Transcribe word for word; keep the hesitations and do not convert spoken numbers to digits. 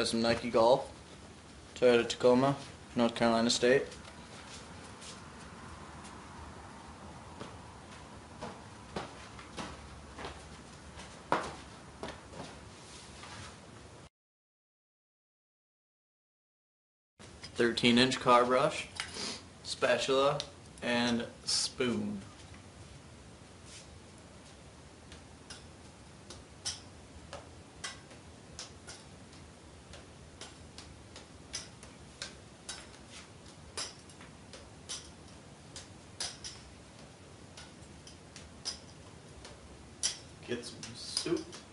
Got some Nike Golf, Toyota Tacoma, North Carolina State. thirteen inch car brush, spatula, and spoon. Get some soup.